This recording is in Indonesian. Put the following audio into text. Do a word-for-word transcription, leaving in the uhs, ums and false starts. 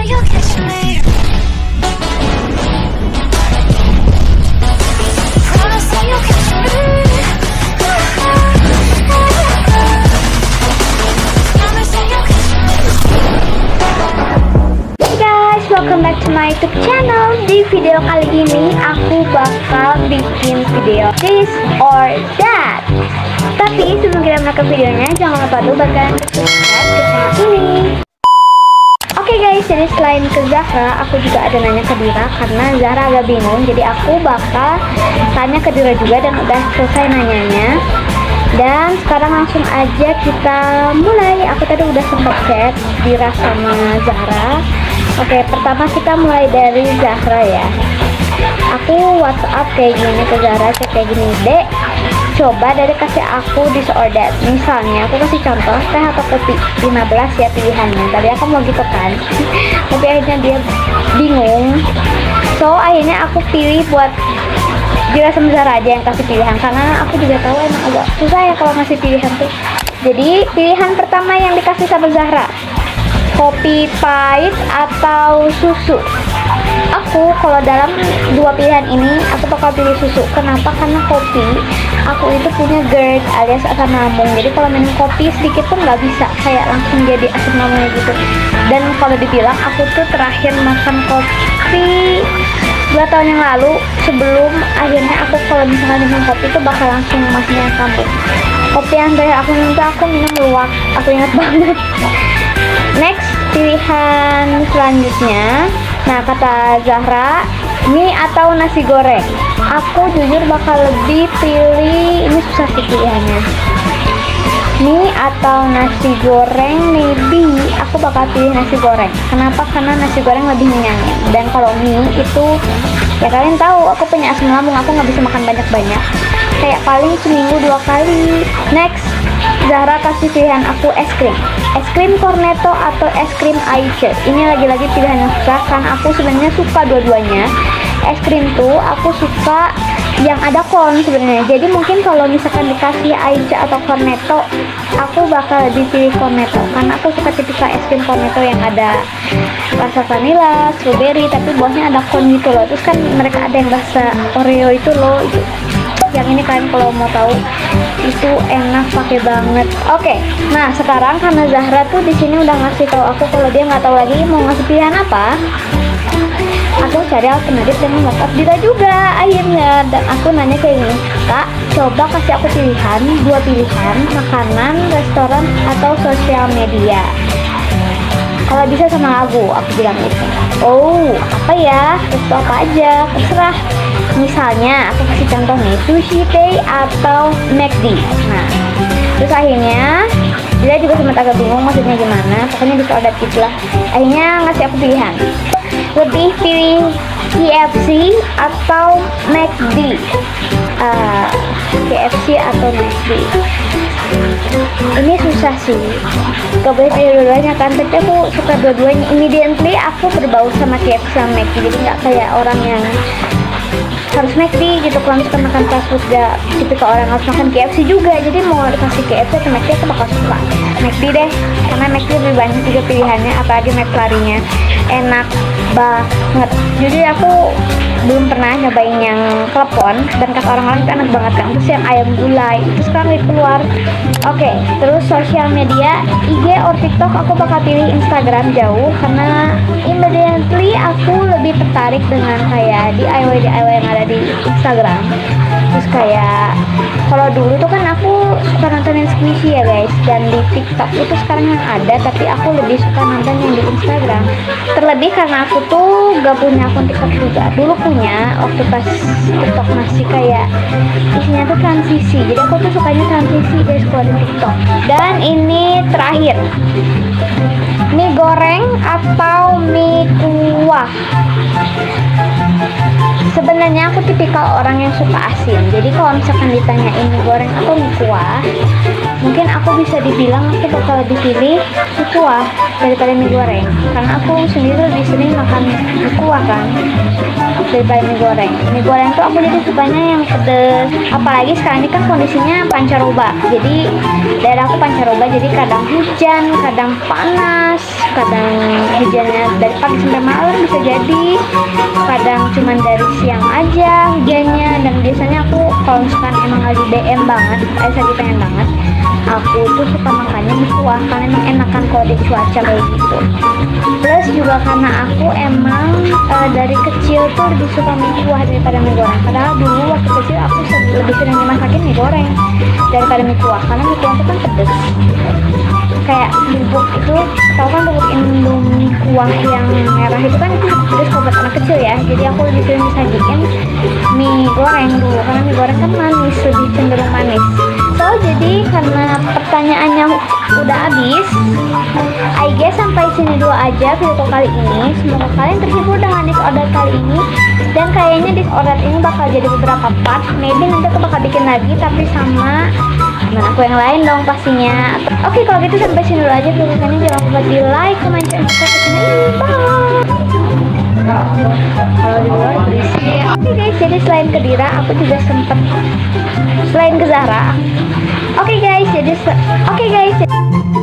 you'll catch me. Promise that you'll catch me. Promise that you'll catch me. Hey guys, welcome back to my YouTube channel. Di video kali ini aku bakal bikin video this or that. Tapi sebelum kita mulai ke videonya, jangan lupa tuh bakalan subscribe ke channel ini. Oke okay guys, jadi selain ke Zahra, aku juga ada nanya ke Dira karena Zahra agak bingung. Jadi aku bakal tanya ke Dira juga dan udah selesai nanyanya. Dan sekarang langsung aja kita mulai. Aku tadi udah sempat chat Dira sama Zahra. Oke, pertama kita mulai dari Zahra ya. Aku WhatsApp kayak gini ke Zahra, chat kayak gini, Dek, coba dari kasih aku this or that. Misalnya aku kasih contoh teh atau kopi, lima belas ya pilihannya. Tadi aku mau gitu kan, tapi akhirnya dia bingung. So akhirnya aku pilih buat Dira sama Zahra aja yang kasih pilihan, karena aku juga tahu emang agak susah ya kalau ngasih pilihan tuh. Jadi pilihan pertama yang dikasih sama Zahra, kopi pahit atau susu. Aku kalau dalam dua pilihan ini aku bakal pilih susu. Kenapa? Karena kopi aku itu punya GERD alias asam lambung. Jadi kalau minum kopi sedikit pun nggak bisa, kayak langsung jadi asam lambungnya gitu. Dan kalau dibilang aku tuh terakhir makan kopi dua tahun yang lalu, sebelum akhirnya aku kalau misalnya minum kopi itu bakal langsung masnya kambuh. Kopi yang terakhir aku minum tuh aku minum luwak, aku ingat banget. Next, pilihan selanjutnya, nah kata Zahra, mie atau nasi goreng. Aku jujur bakal lebih pilih, ini susah sih pilihannya, mie atau nasi goreng. Maybe aku bakal pilih nasi goreng. Kenapa? Karena nasi goreng lebih menyanyi. Dan kalau mie itu, ya kalian tahu aku punya asam lambung, aku nggak bisa makan banyak-banyak, kayak paling seminggu dua kali. Next, Zahra kasih pilihan aku es krim, es krim cornetto atau es krim ice. Ini lagi-lagi pilihan yang susah karena aku sebenarnya suka dua-duanya. Es krim tuh aku suka yang ada kon sebenarnya. Jadi mungkin kalau misalkan dikasih ice atau cornetto, aku bakal lebih pilih cornetto karena aku suka tipikal es krim cornetto yang ada rasa vanilla, strawberry, tapi bawahnya ada kon gitu loh. Terus kan mereka ada yang rasa Oreo itu loh, itu. Yang ini kan kalau mau tahu itu enak, pakai banget. Oke, okay. Nah sekarang karena Zahra tuh di sini udah ngasih tahu aku kalau dia nggak tahu lagi mau ngasih pilihan apa, aku cari alternatif dengan WhatsApp Dira juga akhirnya. Dan aku nanya kayak gini, Kak, coba kasih aku pilihan, dua pilihan, makanan, restoran, atau sosial media. Kalau bisa sama lagu, aku bilang gitu. Oh, apa ya? Terus apa aja? Terserah. Misalnya, aku kasih contoh nih, Sushi Tei atau McD. Nah, terus akhirnya dia juga sempat agak bingung maksudnya gimana. Pokoknya bisa order gitu lah. Akhirnya ngasih aku pilihan, lebih pilih K F C atau McD. uh, K F C atau McD. Ini susah sih, gak boleh pilih dua-duanya kan, tapi aku suka dua-duanya. Immediately aku berbau sama K F C sama McD, jadi gak kayak orang yang harus McD gitu. Kalau misalkan makan fast food, gak tipikal orang harus makan K F C juga. Jadi mau dikasih K F C atau McD, aku bakal suka McD deh, karena McD lebih banyak juga pilihannya, apalagi McFlurry-nya enak banget. Jadi aku belum pernah nyobain yang klepon, dan kata orang-orang itu enak banget kan. Terus yang ayam gulai itu sekarang lagi keluar. Oke, okay, terus sosial media, I G or TikTok, aku bakal pilih Instagram jauh karena immediately aku lebih tertarik dengan kayak D I Y D I Y yang ada di Instagram. Terus kayak kalau dulu tuh kan aku suka nontonin squishy ya guys, dan di TikTok itu sekarang yang ada, tapi aku lebih suka nonton yang di Instagram. Terlebih karena aku tuh gak punya akun TikTok juga. Dulu punya waktu pas TikTok masih kayak isinya tuh transisi, jadi aku tuh sukanya transisi guys kalau di TikTok. Dan ini terakhir, mie goreng atau mie kuah. Sebenarnya aku tipikal orang yang suka asin, jadi kalau misalkan ditanyain mie goreng atau mie kuah, mungkin aku bisa dibilang aku bakal lebih pilih mie kuah daripada mie goreng, karena aku sendiri lebih sering makan mie kuah kan daripada mie goreng. Mie goreng tuh aku jadi sukanya yang pedes, apalagi sekarang ini kan kondisinya pancaroba, jadi daerah aku pancaroba, jadi kadang hujan, kadang panas, kadang hujannya dari pagi sampai malam bisa jadi, kadang cuman dari siang aja hujannya. Dan biasanya aku kalau misalkan emang lagi D M banget, eh lagi pengen banget, aku tuh suka makannya mie kuah karena emang enakan kalau di cuaca kayak gitu. Plus juga karena aku emang e, dari kecil tuh lebih suka mie kuah daripada mie goreng. Padahal dulu waktu kecil aku se- lebih sering dimasakin mie goreng daripada mie kuah, karena mie kuah itu kan pedes. Kayak bubuk itu, tau kan bubuk indomie kuah yang merah itu kan itu pedes buat anak kecil ya. Jadi aku lebih sering disajiin mie goreng dulu, karena mie goreng kan manis, lebih cenderung manis. So jadi karena pertanyaannya udah habis, I guess sampai sini dulu aja video kali ini. Semoga kalian terhibur dengan disorder kali ini, dan kayaknya disorder ini bakal jadi beberapa part. Maybe nanti aku bakal bikin lagi tapi sama teman aku yang lain dong pastinya. Oke, kalau gitu sampai sini dulu aja video kali ini. Jangan lupa di like, comment, dan subscribe channel ini. Bye. Kalau di luar berisik. Oke guys, jadi selain ke Dira, aku juga sempet selain ke Zara. Oke guys, jadi se- oke guys.